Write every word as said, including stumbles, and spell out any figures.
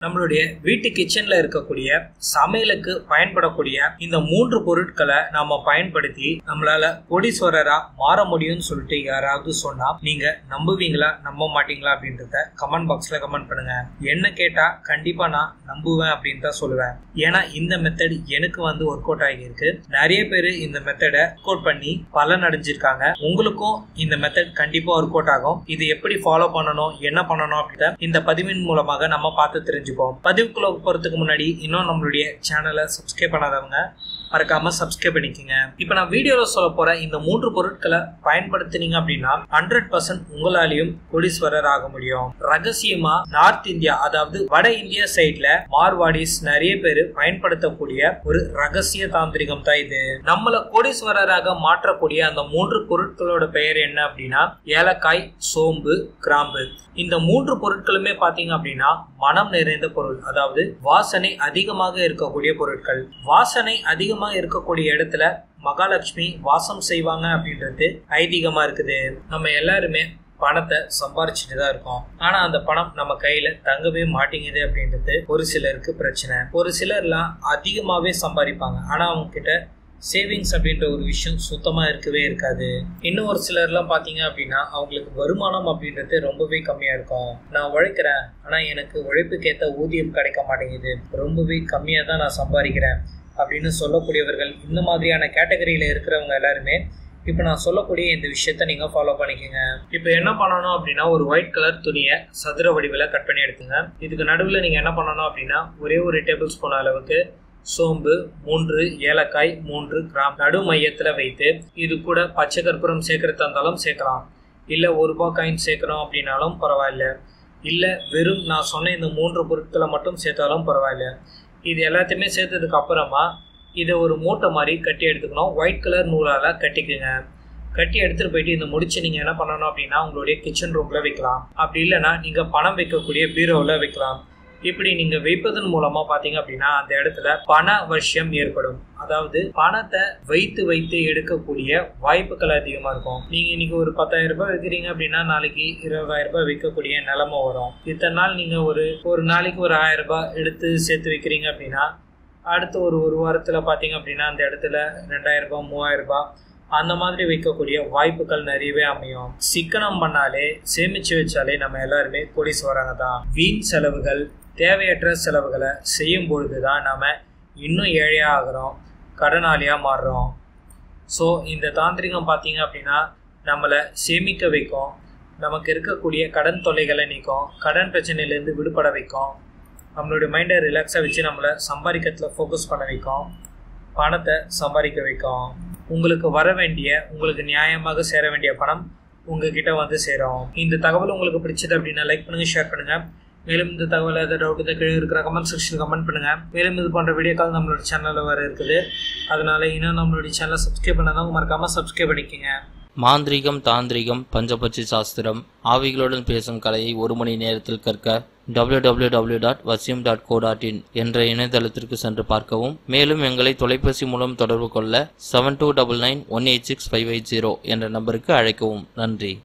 நம்மளுடைய வீட்டு கிச்சன்ல இருக்கக்கூடிய சமையலுக்கு பயன்படக்கூடிய இந்த மூன்று பொருட்களை நாம பயன்படுத்தி நம்மளால கோடீஸ்வரரா மாற முடியும்னு சொல்லிட்டு யாராவது சொன்னா நீங்க நம்புவீங்களா நம்ப மாட்டீங்களா அப்படின்றத கமெண்ட் பாக்ஸ்ல கமெண்ட் பண்ணுங்க. என்ன கேட்டா கண்டிப்பா நான் நம்புவேன் அப்படின்னு தான் சொல்லுவேன். ஏன்னா இந்த மெத்தட் எனக்கு வந்து ஒர்க் அவுட் ஆகியிருக்கு. நிறைய பேர் இந்த மெத்தடை ஒர்க் அவுட் பண்ணி பலன் அடைஞ்சிருக்காங்க. உங்களுக்கும் இந்த மெத்தட் கண்டிப்பா ஒர்க் அவுட் ஆகும். இது எப்படி ஃபாலோ பண்ணணும் என்ன பண்ணணும் அப்படின்ற இந்த பதிவின் மூலமாக நம்ம பார்த்து தெரிஞ்சுப்போம். பதிவுக்குள்ள போறதுக்கு முன்னாடி இன்னும் நம்மளுடைய சேனலை சப்ஸ்கிரைப் பண்ணாதவங்க மறக்காம சப்ஸ்கிரைப் பண்ணிக்கோங்க. இப்ப நான் வீடியோல சொல்ல போற இந்த மூன்று பொருட்களை பயன்படுத்தினீங்க அப்படின்னா ஹண்ட்ரட் பர்சன்ட் உங்களாலையும் கோடீஸ்வரர் ஆக முடியும். ரகசியமா நார்த் இந்தியா அதாவது வட இந்தியா சைட்ல மார்வாடிஸ் நிறைய பேர் பயன்படுத்தக்கூடிய ஒரு ரகசிய தாந்திரிகம் தான் இது. நம்மள கோடீஸ்வரராக மாற்றக்கூடிய அந்த மூன்று பொருட்களோட பெயர் என்ன அப்படின்னா ஏலக்காய், சோம்பு, கிராம்பு. இந்த மூன்று பொருட்களுமே பாத்தீங்க அப்படின்னா மனம் நிறைந்த பொருள், அதாவது வாசனை அதிகமாக இருக்கக்கூடிய பொருட்கள். வாசனை அதிகமாக இருக்கக்கூடிய இடத்துல மகாலட்சுமி வாசம் செய்வாங்க அப்படின்றது ஐதீகமா இருக்குது. நம்ம எல்லாருமே பணத்தை சம்பாரிச்சுட்டு தான் இருக்கோம். ஆனா அந்த பணம் நம்ம கையில தங்கவே மாட்டேங்குது அப்படின்றது ஒரு சிலருக்கு பிரச்சனை. ஒரு சிலர்லாம் அதிகமாவே சம்பாதிப்பாங்க, ஆனா அவங்க கிட்ட சேவிங்ஸ் அப்படின்ற ஒரு விஷயம் சுத்தமா இருக்கவே இருக்காது. இன்னும் ஒரு சிலர்லாம் பாத்தீங்க அப்படின்னா அவங்களுக்கு வருமானம் அப்படின்றது ரொம்பவே கம்மியா இருக்கும். நான் உழைக்கிறேன் ஆனா எனக்கு உழைப்புக்கேற்ற ஊதியம் கிடைக்க மாட்டேங்குது, ரொம்பவே கம்மியா தான் நான் சம்பாதிக்கிறேன் அப்படின்னு சொல்லக்கூடியவர்கள், இந்த மாதிரியான கேட்டகரியில இருக்கிறவங்க எல்லாருமே இப்ப நான் சொல்லக்கூடிய இந்த விஷயத்த நீங்க ஃபாலோ பண்ணிக்கோங்க. இப்ப என்ன பண்ணணும் அப்படின்னா ஒரு ஒயிட் கலர் துணியை சதுர வடிவில் கட் பண்ணி எடுத்துங்க. இதுக்கு நடுவில் நீங்க என்ன பண்ணணும் அப்படின்னா ஒரே ஒரு டேபிள் ஸ்பூன் அளவுக்கு சோம்பு, மூன்று ஏலக்காய், மூன்று கிராம் நடு மையத்துல வைத்து இது கூட பச்சை கற்பூரம் சேர்க்கறதா இருந்தாலும் சேர்க்கலாம், இல்ல ஒரு ரூபாய் காயின் சேர்க்கணும் அப்படின்னாலும் பரவாயில்ல, இல்ல வெறும் நான் சொன்ன இந்த மூன்று பொருட்களை மட்டும் சேர்த்தாலும் பரவாயில்ல. இது எல்லாத்தையுமே சேர்த்ததுக்கு அப்புறமா இதை ஒரு மூட்டை மாதிரி கட்டி எடுத்துக்கணும். ஒயிட் கலர் நூலால கட்டிக்குங்க. கட்டி எடுத்துட்டு போயிட்டு இந்த முடிச்சு நீங்க என்ன பண்ணணும் அப்படின்னா உங்களுடைய கிச்சன் ரூம்ல வைக்கலாம். அப்படி இல்லைன்னா நீங்க பணம் வைக்கக்கூடிய பீரோவில் வைக்கலாம். இப்படி நீங்க வைப்பதன் மூலமா பாத்தீங்க அப்படின்னா அந்த இடத்துல பண வசியம் ஏற்படும். அதாவது பணத்தை வைத்து வைத்து எடுக்கக்கூடிய வாய்ப்புகள் அதிகமா இருக்கும். நீங்க இன்னைக்கு ஒரு பத்தாயிரம் ரூபாய் வைக்கிறீங்க அப்படின்னா நாளைக்கு இருபதாயிரம் ரூபாய் வைக்கக்கூடிய நிலைமை வரும். இத்தனை நாள் நீங்க ஒரு ஒரு நாளைக்கு ஒரு ஆயிரம் ரூபாய் எடுத்து சேர்த்து வைக்கிறீங்க அப்படின்னா அடுத்து ஒரு ஒரு வாரத்துல பாத்தீங்க அப்படின்னா அந்த இடத்துல ரெண்டாயிரம் ரூபாய் மூவாயிரம் ரூபாய் அந்த மாதிரி வைக்கக்கூடிய வாய்ப்புகள் நிறையவே அமையும். சிக்கனம் பண்ணாலே சேமிச்சு வச்சாலே நம்ம எல்லாருமே கோடீஸ்வரங்க தான். வீண் செலவுகள் தேவையற்ற செலவுகளை செய்யும் பொழுதுதான் நாம இன்னும் ஏழையா ஆகிறோம், கடனாளியா மாறுறோம். ஸோ இந்த தாந்திரிகம் பார்த்தீங்க அப்படின்னா நம்மளை சேமிக்க வைக்கும், நமக்கு இருக்கக்கூடிய கடன் தொல்லைகளை நீக்கும், கடன் பிரச்சனையிலேருந்து விடுபட வைக்கும், நம்மளுடைய மைண்டை ரிலாக்ஸாக வச்சு நம்மளை சம்பாதிக்கிறதுல ஃபோக்கஸ் பண்ண வைக்கும், பணத்தை சம்பாதிக்க வைக்கும். உங்களுக்கு வர வேண்டிய உங்களுக்கு நியாயமாக சேர வேண்டிய பணம் உங்ககிட்ட வந்து சேரும். இந்த தகவல் உங்களுக்கு பிடிச்சது அப்படின்னா லைக் பண்ணுங்க, ஷேர் பண்ணுங்க. மேலும் இந்த தகவல் ஏதாவது டவுட் இந்த கீழே இருக்கிற கமெண்ட் செக்ஷன் கமெண்ட் பண்ணுங்க. மேலும் இது போன்ற வீடியோக்கள் நம்மளோட சேனலில் வர இருக்குது. அதனால இன்னும் நம்மளுடைய சேனலை சப்ஸ்கிரைப் பண்ணாதவங்க மறக்காம சப்ஸ்கிரைப் பண்ணிக்கோங்க. மாந்திரிகம், தாந்திரிகம், பஞ்சபட்சி சாஸ்திரம், ஆவிகளுடன் பேசும் கலையை ஒரு மணி நேரத்தில் கற்க டபிள்யூ டபிள்யூ டபிள்யூ டாட் வசியம் டாட் கோ டாட் இன் என்ற இணையதளத்திற்கு சென்று பார்க்கவும். மேலும் எங்களை தொலைபேசி மூலம் தொடர்பு கொள்ள seven two double nine one eight six five eight zero என்ற நம்பருக்கு அழைக்கவும். நன்றி.